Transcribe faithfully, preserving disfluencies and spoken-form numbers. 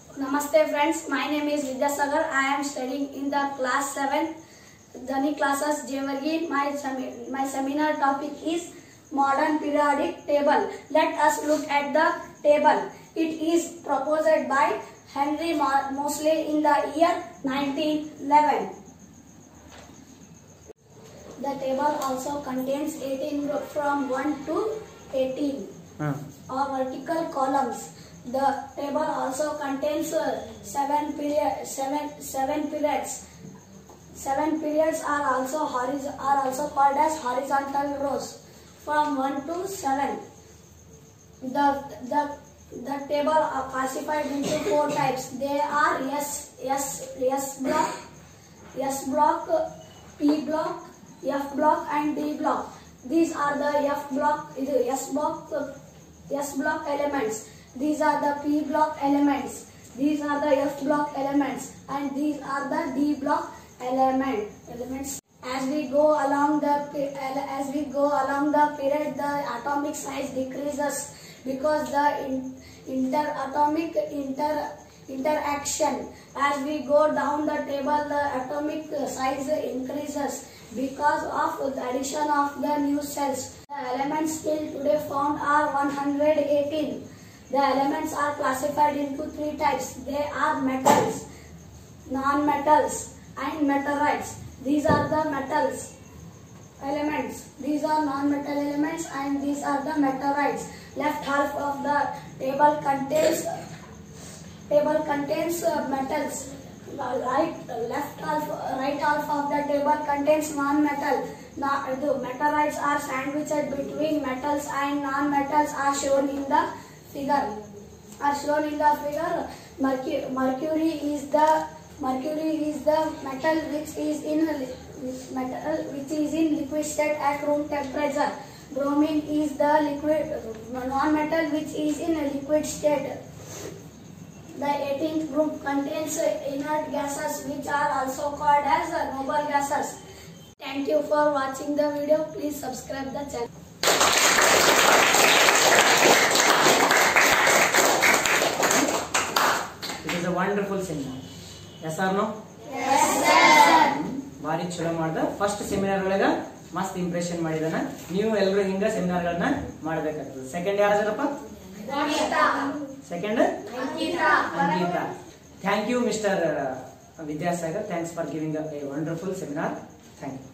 Namaste friends, my name is Vidyasagar. I am studying in the class seven, Dhani classes Jevargi. My, sem my seminar topic is modern periodic table. Let us look at the table. It is proposed by Henry Moseley in the year nineteen eleven. The table also contains eighteen groups from one to eighteen uh. or vertical columns. The table also contains uh, seven period, seven seven periods. Seven periods are also horiz- are also called as horizontal rows from one to seven. The the the table are classified into four types. They are S S S block, S block, P block, F block, and D block. These are the F block, S block, S block elements. These are the P block elements. These are the F block elements, and these are the D block element elements. As we go along the as we go along the period, the atomic size decreases because the in, interatomic inter interaction. As we go down the table, the atomic size increases because of the addition of the new cells. The elements still today found are one hundred eighteen. The elements are classified into three types. They are metals, non-metals, and meteorites. These are the metals elements. These are non-metal elements, and these are the meteorites. Left half of the table contains table contains uh, metals. Right, left half, right half of the table contains non-metal. Now, the meteorites are sandwiched between metals, and non-metals are shown in the figure. Are shown in the figure. Mercury, Mercury is the Mercury is the metal which is in metal which is in liquid state at room temperature. Bromine is the liquid non-metal which is in a liquid state. The eighteenth group contains inert gases which are also called as noble gases. Thank you for watching the video. Please subscribe the channel. It is a wonderful seminar. Yes or no? Yes, sir. Bari cholo ಮಾಡ್ದ first seminar ಒಳಗ ಮಸ್ತ್ impression ಮಾಡಿದಾನ. ನೀವು ಎಲ್ಲರೂ ಹಿಂಗ seminar ಗಳನ್ನ ಮಾಡಬೇಕಾಗ್ತದೆ. Second ಯಾರಾದರಪ್ಪ? Vanita. Second? Ankita. Ankita. Thank you, Mister Vidyasagar. Thanks for giving a wonderful seminar. Thank you.